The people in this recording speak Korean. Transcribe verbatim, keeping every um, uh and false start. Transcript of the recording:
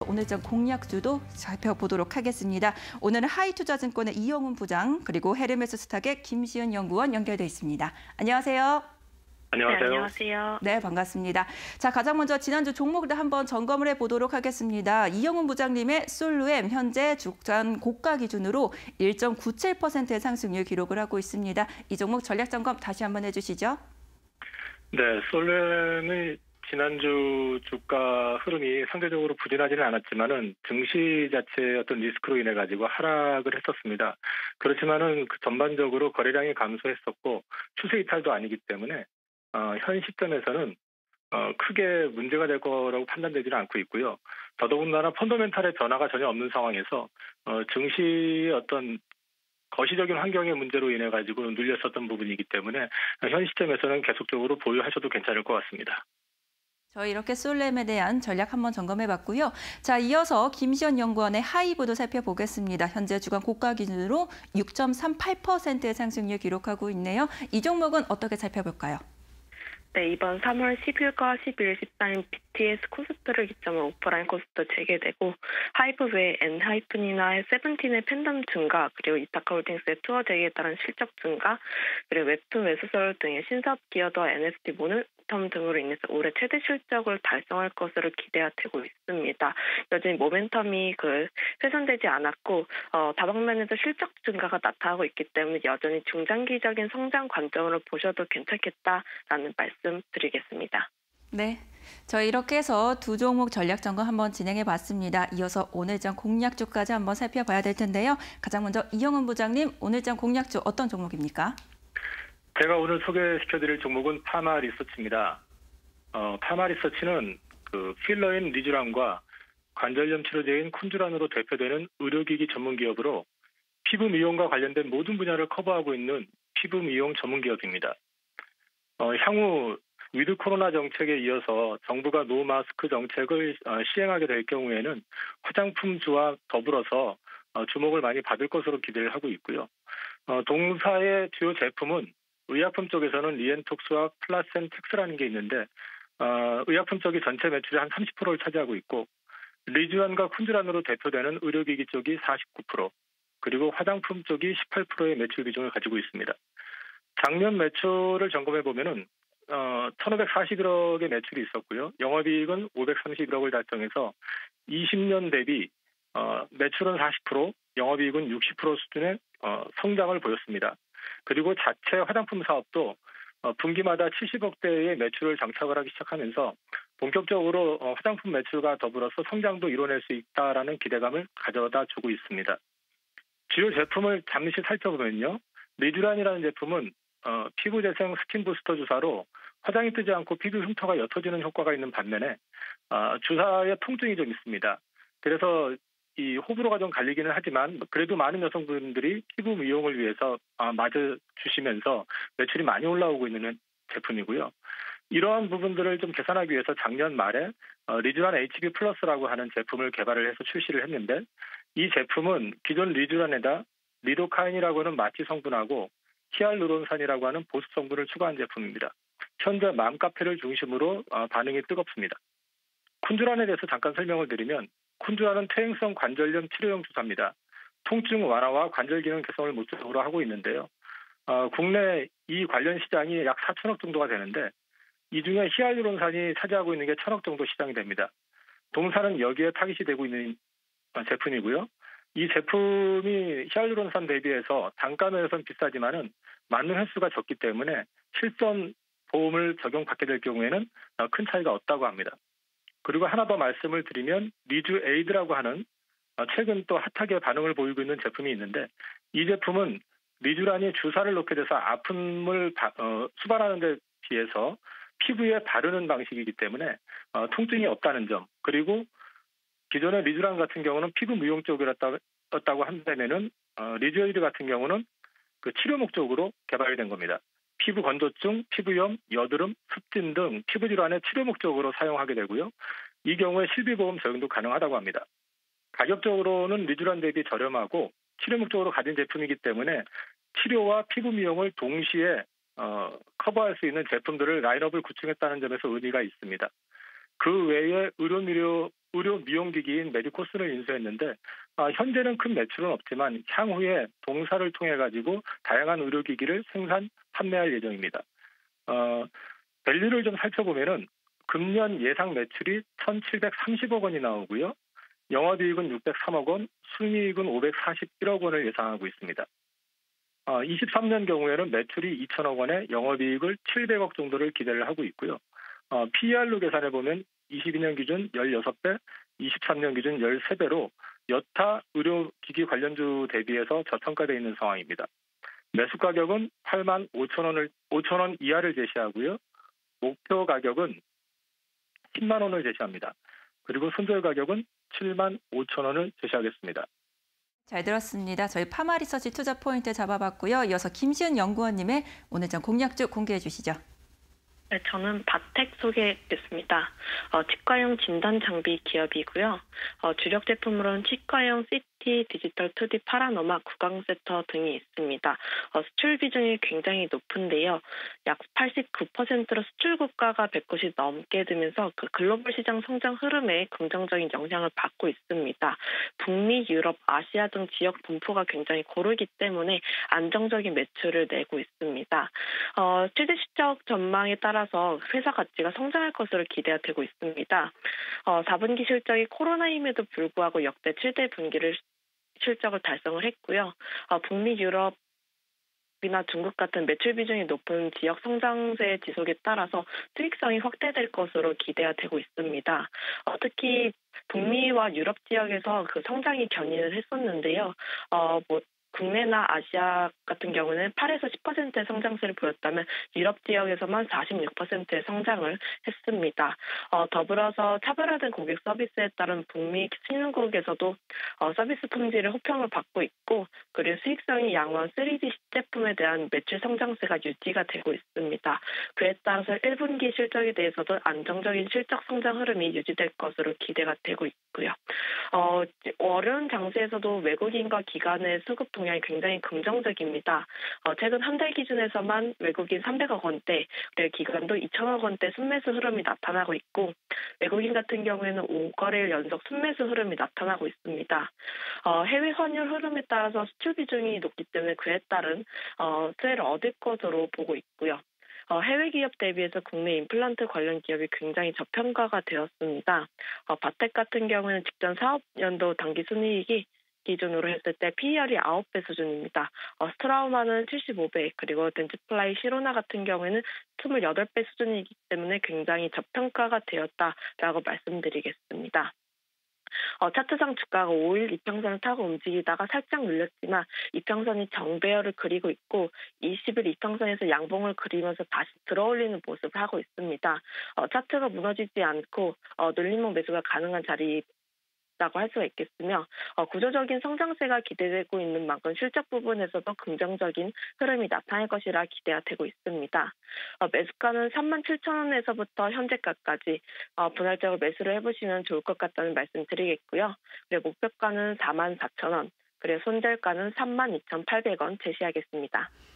오늘장 공략주도 살펴보도록 하겠습니다. 오늘은 하이투자증권의 이영훈 부장 그리고 헤르메스 스탁의 김시은 연구원 연결돼 있습니다. 안녕하세요. 안녕하세요. 네, 안녕하세요. 네, 반갑습니다. 자, 가장 먼저 지난주 종목들 한번 점검을 해보도록 하겠습니다. 이영훈 부장님의 솔루엠 현재 주간 고가 기준으로 일 점 구칠 퍼센트의 상승률 기록을 하고 있습니다. 이 종목 전략 점검 다시 한번 해주시죠. 네, 솔루엠의 지난주 주가 흐름이 상대적으로 부진하지는 않았지만은 증시 자체의 어떤 리스크로 인해 가지고 하락을 했었습니다. 그렇지만은 그 전반적으로 거래량이 감소했었고 추세 이탈도 아니기 때문에 어, 현 시점에서는 어, 크게 문제가 될 거라고 판단되지는 않고 있고요. 더더군다나 펀더멘탈의 변화가 전혀 없는 상황에서 어, 증시의 어떤 거시적인 환경의 문제로 인해 가지고 눌렸었던 부분이기 때문에 현 시점에서는 계속적으로 보유하셔도 괜찮을 것 같습니다. 저희 이렇게 솔루엠에 대한 전략 한번 점검해봤고요. 자, 이어서 김시현 연구원의 하이브도 살펴보겠습니다. 현재 주간 고가 기준으로 육 점 삼팔 퍼센트의 상승률 기록하고 있네요. 이 종목은 어떻게 살펴볼까요? 네, 이번 삼월 십일과 십이일, 십사일 비티에스 콘서트를 기점으로 오프라인 콘서트 재개되고 하이브 외에 엔하이픈이나 세븐틴의 팬덤 증가, 그리고 이타카홀딩스의 투어 재개에 따른 실적 증가, 그리고 웹툰 매수설 등의 신사업 기여도와 엔에프티 모멘텀 등으로 인해서 올해 최대 실적을 달성할 것으로 기대가 되고 있습니다. 여전히 모멘텀이 그 훼손되지 않았고 어, 다방면에서 실적 증가가 나타나고 있기 때문에 여전히 중장기적인 성장 관점으로 보셔도 괜찮겠다라는 말씀 드리겠습니다. 네, 저희 이렇게 해서 두 종목 전략 점검 한번 진행해 봤습니다. 이어서 오늘장 공략주까지 한번 살펴봐야 될 텐데요. 가장 먼저 이영훈 부장님, 오늘장 공략주 어떤 종목입니까? 제가 오늘 소개시켜드릴 종목은 파마 리서치입니다. 어, 파마 리서치는 그 필러인 리쥬란과 관절염 치료제인 쿤주란으로 대표되는 의료기기 전문 기업으로 피부 미용과 관련된 모든 분야를 커버하고 있는 피부 미용 전문 기업입니다. 어, 향후 위드 코로나 정책에 이어서 정부가 노 마스크 정책을 어, 시행하게 될 경우에는 화장품주와 더불어서 어, 주목을 많이 받을 것으로 기대를 하고 있고요. 어, 동사의 주요 제품은 의약품 쪽에서는 리엔톡스와 플라센텍스라는 게 있는데 어, 의약품 쪽이 전체 매출의 한 삼십 퍼센트를 차지하고 있고 리쥬란과 쿤주란으로 대표되는 의료기기 쪽이 사십구 퍼센트 그리고 화장품 쪽이 십팔 퍼센트의 매출 비중을 가지고 있습니다. 작년 매출을 점검해 보면은 어, 천오백사십일억의 매출이 있었고요. 영업이익은 오백삼십일억을 달성해서 이십 년 대비 어, 매출은 사십 퍼센트, 영업이익은 육십 퍼센트 수준의 어, 성장을 보였습니다. 그리고 자체 화장품 사업도 어, 분기마다 칠십억대의 매출을 장착을 하기 시작하면서 본격적으로 어, 화장품 매출과 더불어서 성장도 이뤄낼 수 있다라는 기대감을 가져다 주고 있습니다. 주요 제품을 잠시 살펴보면요. 리쥬란이라는 제품은 어, 피부 재생 스킨 부스터 주사로 화장이 뜨지 않고 피부 흉터가 옅어지는 효과가 있는 반면에 어, 주사에 통증이 좀 있습니다. 그래서 이 호불호가 좀 갈리기는 하지만 그래도 많은 여성분들이 피부 미용을 위해서 아, 맞아주시면서 매출이 많이 올라오고 있는 제품이고요. 이러한 부분들을 좀 계산하기 위해서 작년 말에 어, 리쥬란 에이치비 플러스라고 하는 제품을 개발을 해서 출시를 했는데 이 제품은 기존 리쥬란에다 리도카인이라고 하는 마취 성분하고 히알루론산이라고 하는 보습 성분을 추가한 제품입니다. 현재 맘카페를 중심으로 어, 반응이 뜨겁습니다. 쿤주란에 대해서 잠깐 설명을 드리면 쿤주란은 퇴행성 관절염 치료용 주사입니다. 통증 완화와 관절 기능 개선을 목적으로 하고 있는데요. 어, 국내 이 관련 시장이 약 사천억 정도가 되는데 이 중에 히알루론산이 차지하고 있는 게 천억 정도 시장이 됩니다. 동사는 여기에 타깃이 되고 있는 제품이고요. 이 제품이 히알루론산 대비해서 단가면에서는 비싸지만은 맞는 횟수가 적기 때문에 실손 보험을 적용받게 될 경우에는 큰 차이가 없다고 합니다. 그리고 하나 더 말씀을 드리면 리쥬 에이드라고 하는 최근 또 핫하게 반응을 보이고 있는 제품이 있는데 이 제품은 리쥬란이 주사를 놓게 돼서 아픔을 바, 어, 수반하는 데 비해서 피부에 바르는 방식이기 때문에 어, 통증이 없다는 점, 그리고 기존의 리쥬란 같은 경우는 피부 미용 쪽이었다고 한다면은 어, 리쥬 에이드 같은 경우는 그 치료 목적으로 개발이 된 겁니다. 피부 건조증, 피부염, 여드름, 습진 등 피부 질환의 치료 목적으로 사용하게 되고요. 이 경우에 실비보험 적용도 가능하다고 합니다. 가격적으로는 리쥬란 대비 저렴하고 치료 목적으로 가진 제품이기 때문에 치료와 피부 미용을 동시에 어, 커버할 수 있는 제품들을 라인업을 구축했다는 점에서 의미가 있습니다. 그 외에 의료미료 의료 미용기기인 메디코스를 인수했는데 아, 현재는 큰 매출은 없지만 향후에 동사를 통해 가지고 다양한 의료기기를 생산, 판매할 예정입니다. 어, 밸류를 좀 살펴보면은 금년 예상 매출이 천칠백삼십억 원이 나오고요. 영업이익은 육백삼억 원, 순이익은 오백사십일억 원을 예상하고 있습니다. 어, 이십삼 년 경우에는 매출이 이천억 원에 영업이익을 칠백억 정도를 기대를 하고 있고요. 어, 피이알로 계산해 보면 이십이 년 기준 십육 배, 이십삼 년 기준 십삼 배로 여타 의료기기 관련주 대비해서 저평가되어 있는 상황입니다. 매수 가격은 팔만 오천 원을 오천 원 이하를 제시하고요. 목표 가격은 십만 원을 제시합니다. 그리고 손절 가격은 칠만 오천 원을 제시하겠습니다. 잘 들었습니다. 저희 파마리서치 투자 포인트 잡아봤고요. 이어서 김시은 연구원님의 오늘 장 공략주 공개해 주시죠. 네, 저는 바텍 소개했습니다. 어, 치과용 진단 장비 기업이고요. 어, 주력 제품으로는 치과용 씨티, 디지털 투디 파라노마, 구강세터 등이 있습니다. 어, 수출 비중이 굉장히 높은데요. 약 팔십구 퍼센트로 수출 국가가 백 곳이 넘게 되면서 그 글로벌 시장 성장 흐름에 긍정적인 영향을 받고 있습니다. 북미, 유럽, 아시아 등 지역 분포가 굉장히 고르기 때문에 안정적인 매출을 내고 있습니다. 어, 최대 실적 전망에 따라 따라서 회사 가치가 성장할 것으로 기대가 되고 있습니다. 어, 사 분기 실적이 코로나임에도 불구하고 역대 최대 분기를 실적을 달성을 했고요. 어, 북미, 유럽이나 중국 같은 매출 비중이 높은 지역 성장세 지속에 따라서 수익성이 확대될 것으로 기대가 되고 있습니다. 어, 특히 북미와 유럽 지역에서 그 성장이 견인을 했었는데요. 어, 뭐 국내나 아시아 같은 경우는 팔에서 십 퍼센트의 성장세를 보였다면 유럽 지역에서만 사십육 퍼센트의 성장을 했습니다. 어, 더불어서 차별화된 고객 서비스에 따른 북미 신흥국에서도 어, 서비스 품질의 호평을 받고 있고 그리고 수익성이 양호한 쓰리디 제품에 대한 매출 성장세가 유지가 되고 있습니다. 그에 따라서 일 분기 실적에 대해서도 안정적인 실적 성장 흐름이 유지될 것으로 기대가 되고 있고요. 어, 어려운 장세에서도 외국인과 기관의 수급 동향이 굉장히 긍정적입니다. 어, 최근 한 달 기준에서만 외국인 삼백억 원대, 그리고 기관도 이천억 원대 순매수 흐름이 나타나고 있고 외국인 같은 경우에는 오 거래일 연속 순매수 흐름이 나타나고 있습니다. 어, 해외 환율 흐름에 따라서 수출 비중이 높기 때문에 그에 따른 어, 수혜를 얻을 것으로 보고 있고요. 어, 해외 기업 대비해서 국내 임플란트 관련 기업이 굉장히 저평가가 되었습니다. 어, 바텍 같은 경우는 직전 사업연도 당기 순이익이 기준으로 했을 때 피이알이 아홉 배 수준입니다. 어, 스트라우마는 칠십오 배, 그리고 덴트플라이 시로나 같은 경우에는 이십팔 배 수준이기 때문에 굉장히 저평가가 되었다라고 말씀드리겠습니다. 어, 차트상 주가가 오 일 이평선을 타고 움직이다가 살짝 눌렸지만 이평선이 정배열을 그리고 있고 이십 일 이평선에서 양봉을 그리면서 다시 들어올리는 모습을 하고 있습니다. 어, 차트가 무너지지 않고 어, 눌림목 매수가 가능한 자리 라고 할 수가 있겠으며 어, 구조적인 성장세가 기대되고 있는 만큼 실적 부분에서도 긍정적인 흐름이 나타날 것이라 기대가 되고 있습니다. 어, 매수가는 삼만 칠천 원에서부터 현재가까지 어, 분할적으로 매수를 해보시면 좋을 것 같다는 말씀 드리겠고요. 그리고 목표가는 사만 사천 원, 그리고 손절가는 삼만 이천팔백 원 제시하겠습니다.